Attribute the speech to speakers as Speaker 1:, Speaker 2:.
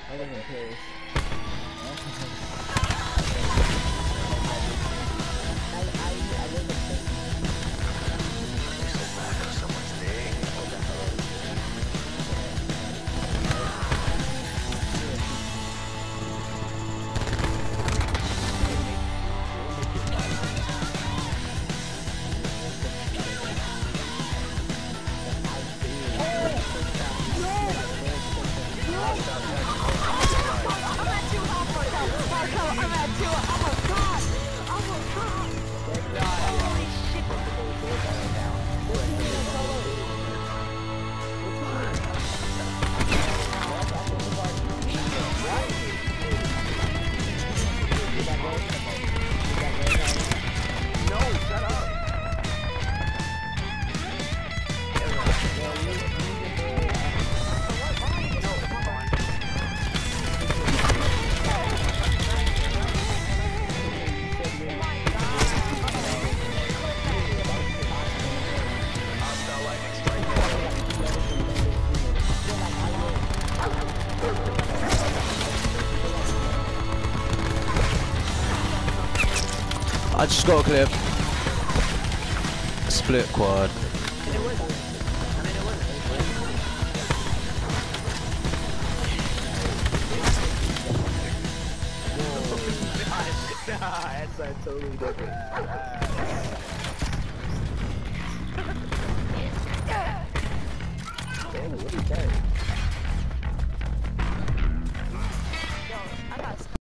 Speaker 1: I live in Paris. I live in Paris.
Speaker 2: I just got a clip. Split quad.
Speaker 1: That's totally different. Damn, what is that?